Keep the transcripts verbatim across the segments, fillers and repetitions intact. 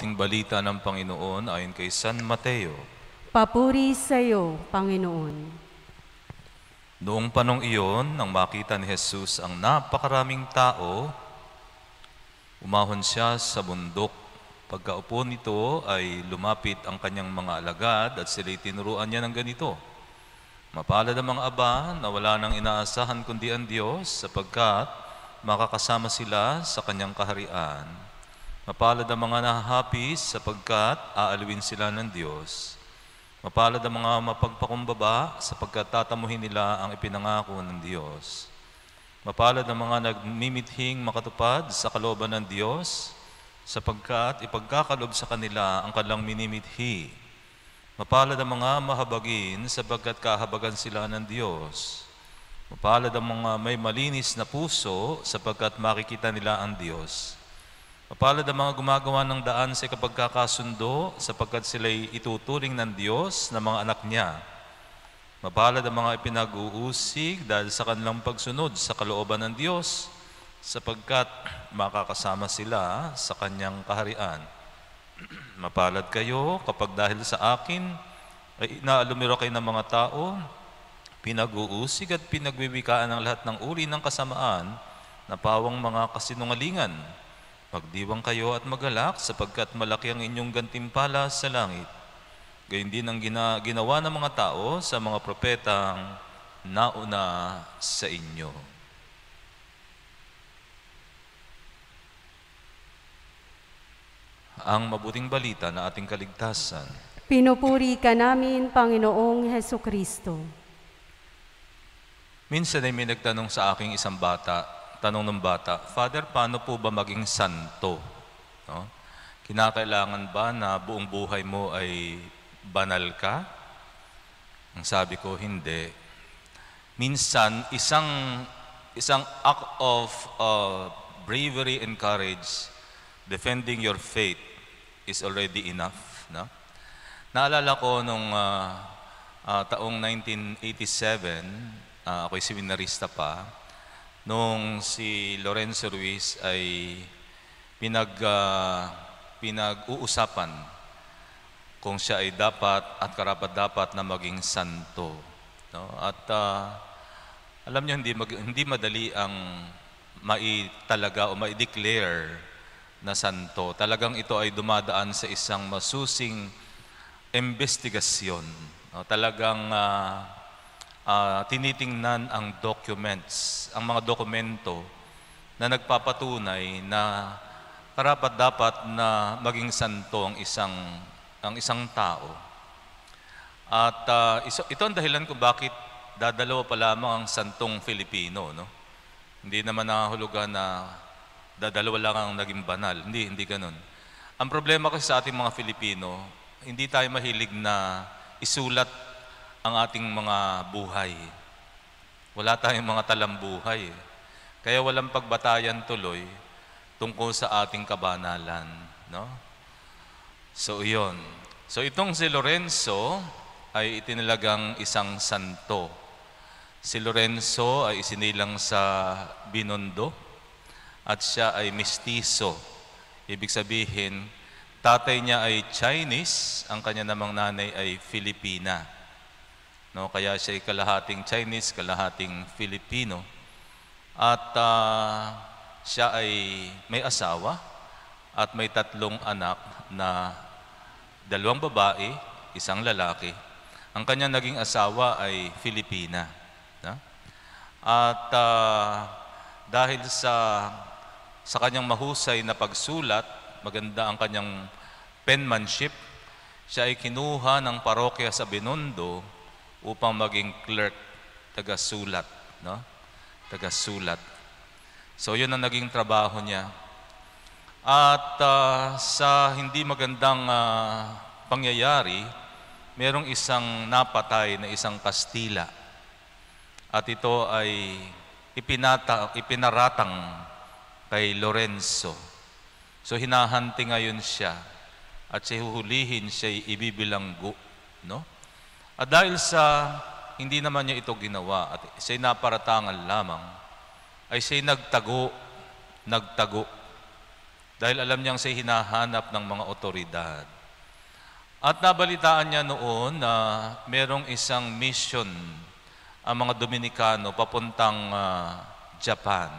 mabuting balita ng Panginoon ayon kay San Mateo. Papuri sa iyo, Panginoon. Noong panong iyon, nang makita ni Jesus ang napakaraming tao, umahon siya sa bundok. Pagkaupo nito ay lumapit ang kanyang mga alagad at sila'y tinuruan niya ng ganito: Mapalad ang mga aba na wala nang inaasahan kundi ang Diyos, sapagkat makakasama sila sa kanyang kaharian. Mapalad ang mga nahahapis, sapagkat aalawin sila ng Diyos. Mapalad ang mga mapagpakumbaba, sapagkat tatamuhin nila ang ipinangako ng Diyos. Mapalad ang mga nagmimithing makatupad sa kalooban ng Diyos, sapagkat ipagkakalob sa kanila ang kanilang minimithi. Mapalad ang mga mahabagin, sapagkat kahabagan sila ng Diyos. Mapalad ang mga may malinis na puso, sapagkat makikita nila ang Diyos. Mapalad ang mga gumagawa ng daan sa kapagkakasundo, sapagkat sila'y ituturing ng Diyos na mga anak niya. Mapalad ang mga ipinag-uusig dahil sa kanilang pagsunod sa kalooban ng Diyos, sapagkat makakasama sila sa kanyang kaharian. Mapalad kayo kapag dahil sa akin ay inaalumiro kayo ng mga tao, pinag-uusig at pinagwiwikaan ng lahat ng uri ng kasamaan na pawang mga kasinungalingan. Magdiwang kayo at magalak, sapagkat malaki ang inyong gantimpala sa langit. Gayon din ang gina, ginawa ng mga tao sa mga propetang nauna sa inyo. Ang mabuting balita na ating kaligtasan. Pinupuri ka namin, Panginoong Hesukristo. Minsan ay may nagtanong sa aking isang bata, tanong ng bata, Father, paano po ba maging santo? No? Kinakailangan ba na buong buhay mo ay banal ka? Ang sabi ko, hindi. Minsan, isang, isang act of uh, bravery and courage, defending your faith, is already enough. No? Naalala ko nung uh, uh, taong nineteen eighty-seven, uh, ako'y seminarista pa, nung si Lorenzo Ruiz ay pinag, uh, pinag-uusapan kung siya ay dapat at karapat-dapat na maging santo. No? At uh, alam niyo, hindi, mag, hindi madali ang maitalaga o ma-declare na santo. Talagang ito ay dumadaan sa isang masusing investigasyon. No? Talagang uh, Uh, tinitingnan ang documents, ang mga dokumento na nagpapatunay na karapat-dapat na maging santo ang isang, ang isang tao. At uh, iso, ito ang dahilan kung bakit dadalawa pa lamang ang santong Filipino. No? Hindi naman nahulugan na dadalawa lang ang naging banal. Hindi, hindi ganun. Ang problema kasi sa ating mga Filipino, hindi tayo mahilig na isulat ang ating mga buhay. Wala tayong mga talambuhay. Kaya walang pagbatayan tuloy tungkol sa ating kabanalan. No? So, iyon. So, itong si Lorenzo ay itinilagang isang santo. Si Lorenzo ay isinilang sa Binondo at siya ay mestizo. Ibig sabihin, tatay niya ay Chinese, ang kanya namang nanay ay Filipina. No, kaya siya ay kalahating Chinese, kalahating Filipino. At uh, siya ay may asawa at may tatlong anak na dalawang babae, isang lalaki. Ang kanyang naging asawa ay Filipina. No? At uh, dahil sa, sa kanyang mahusay na pagsulat, maganda ang kanyang penmanship, siya ay kinuha ng parokya sa Binondo upang maging clerk, taga-sulat, no? Taga-sulat. So, yun ang naging trabaho niya. At uh, sa hindi magandang uh, pangyayari, merong isang napatay na isang Kastila. At ito ay ipinata, ipinaratang kay Lorenzo. So, hinahanti ngayon siya at siya huhulihin, siya'y ibibilanggo, no? At dahil sa hindi naman niya ito ginawa at siya'y naparatangan lamang, ay siya'y nagtago, nagtago dahil alam niyang siya hinahanap ng mga otoridad. At nabalitaan niya noon na merong isang mission ang mga Dominikano papuntang uh, Japan.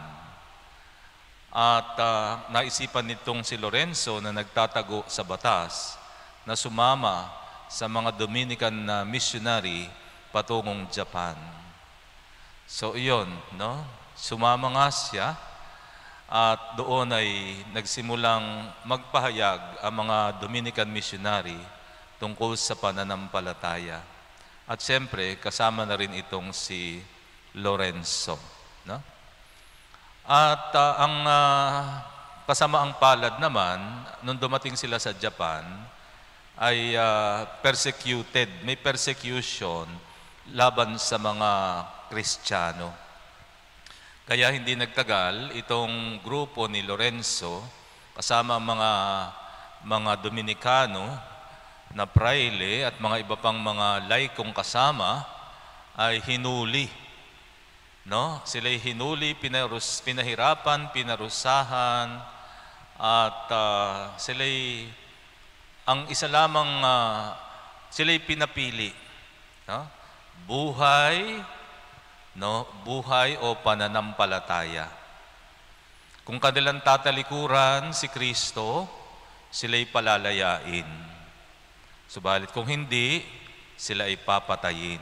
At uh, naisipan nitong si Lorenzo na nagtatago sa batas na sumama sa mga Dominican na missionary patungong Japan. So iyon, no? Sumama nga siya at doon ay nagsimulang magpahayag ang mga Dominican missionary tungkol sa pananampalataya. At siyempre, kasama na rin itong si Lorenzo. No? At uh, ang uh, kasamaang palad naman, nung dumating sila sa Japan, ay uh, persecuted. May persecution laban sa mga Kristiyano. Kaya hindi nagtagal, itong grupo ni Lorenzo, kasama ang mga, mga Dominikano na praile at mga iba pang mga laikong kasama, ay hinuli. No? Sila'y hinuli, pinarus, pinahirapan, pinarusahan, at uh, sila'y, ang isa lamang, uh, sila'y pinapili. No? Buhay, no, buhay o pananampalataya. Kung kanilang tatalikuran si Kristo, sila'y palalayain. Subalit kung hindi, sila ay papatayin.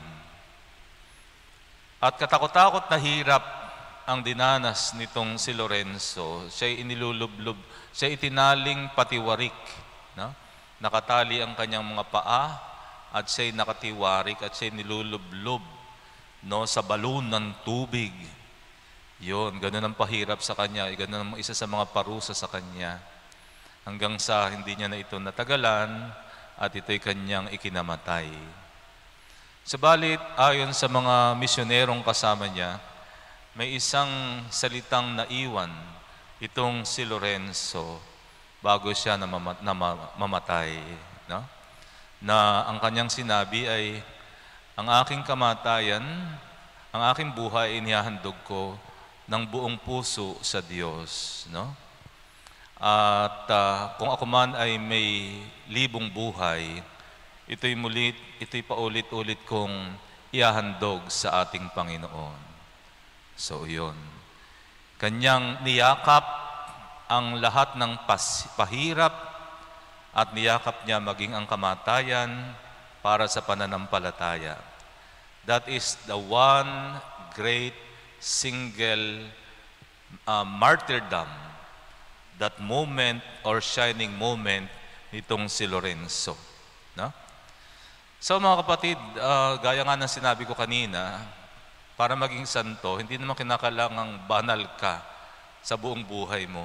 At katakot-takot na hirap ang dinanas nitong si Lorenzo. Siya'y inilulublob, siya'y itinaling patiwarik. No? Nakatali ang kanyang mga paa at siya'y nakatiwarik at siya'y nilulublob, no, sa balon ng tubig. Yun, ganun ang pahirap sa kanya. Ganun ang isa sa mga parusa sa kanya. Hanggang sa hindi niya na ito natagalan at ito'y kanyang ikinamatay. Subalit, ayon sa mga misyonerong kasama niya, may isang salitang naiwan itong si Lorenzo bago siya namamatay. No? Na ang kanyang sinabi ay, ang aking kamatayan, ang aking buhay, inihahandog ko ng buong puso sa Diyos. No? At uh, kung ako man ay may libong buhay, ito'y mulit, ito'y paulit-ulit kong ihahandog sa ating Panginoon. So, yun. Kanyang niyakap ang lahat ng pas, pahirap at niyakap niya maging ang kamatayan para sa pananampalataya. That is the one great single uh, martyrdom, that moment or shining moment nitong si Lorenzo. No? So mga kapatid, uh, gaya nga ng sinabi ko kanina, para maging santo, hindi naman kinakailangang banal ka sa buong buhay mo.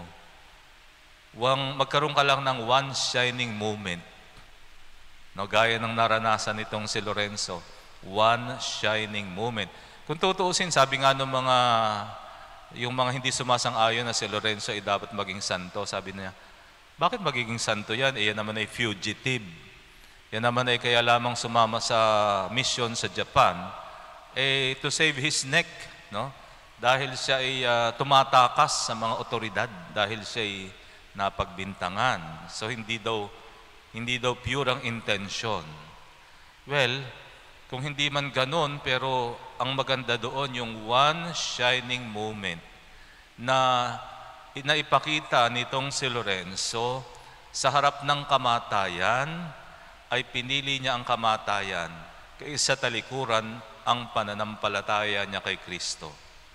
Wang, magkaroon ka lang ng one shining moment. No, gaya ng naranasan nitong si Lorenzo, one shining moment. Kung tutuusin, sabi nga ng mga, yung mga hindi sumasang-ayon na si Lorenzo ay dapat maging santo, sabi niya, bakit magiging santo yan? Eh, yan naman ay fugitive. Yan naman ay kaya lamang sumama sa mission sa Japan, eh, to save his neck, no? Dahil siya ay uh, tumatakas sa mga otoridad, dahil siya ay napagbintangan. So, hindi daw, hindi daw pure ang intention. Well, kung hindi man ganun, pero ang maganda doon, yung one shining moment na naipakita nitong si Lorenzo sa harap ng kamatayan, ay pinili niya ang kamatayan kaysa talikuran ang pananampalataya niya kay Kristo.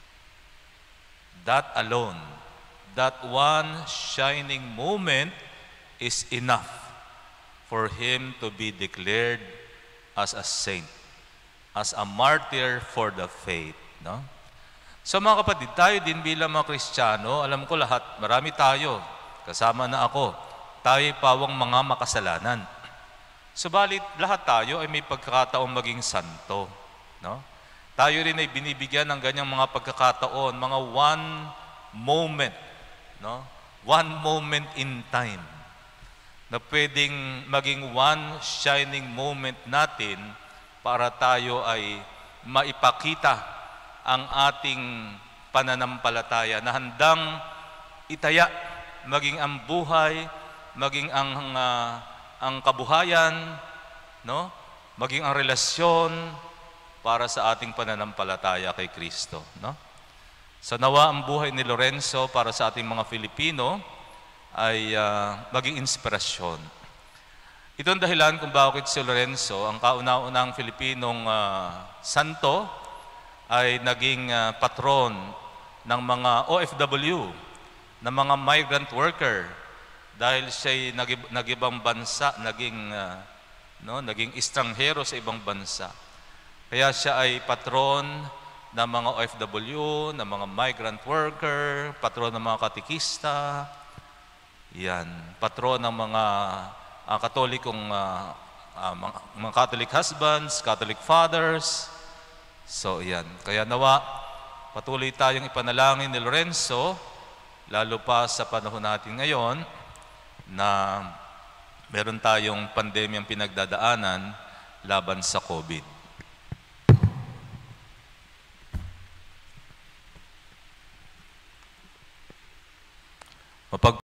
That alone, that one shining moment is enough for him to be declared as a saint, as a martyr for the faith. No? So mga kapatid, tayo din bilang mga Kristiyano, alam ko lahat, marami tayo, kasama na ako, tayo pawang mga makasalanan. Subalit, lahat tayo ay may pagkakataong maging santo. No? Tayo rin ay binibigyan ng ganyang mga pagkakataon, mga one moment, no? One moment in time, na pwedeng maging one shining moment natin para tayo ay maipakita ang ating pananampalataya na handang itaya maging ang buhay, maging ang, uh, ang kabuhayan, no? Maging ang relasyon para sa ating pananampalataya kay Kristo, no? Sa nawa ang buhay ni Lorenzo para sa ating mga Filipino ay uh, maging inspirasyon. Ito ang dahilan kung bakit si Lorenzo, ang kauna-unang Filipinong uh, santo, ay naging uh, patron ng mga O F W, ng mga migrant worker, dahil siya'y nag- nag-ibang bansa, naging, uh, no, naging estranghero sa ibang bansa. Kaya siya ay patron ng mga O F W, ng mga migrant worker, patron ng mga katikista, yan, patron ng mga uh, katolikong, uh, uh, mga, mga Catholic husbands, Catholic fathers. So, yan. Kaya nawa, patuloy tayong ipanalangin ni Lorenzo, lalo pa sa panahon natin ngayon, na meron tayong pandemyang pinagdadaanan laban sa COVID. Mapag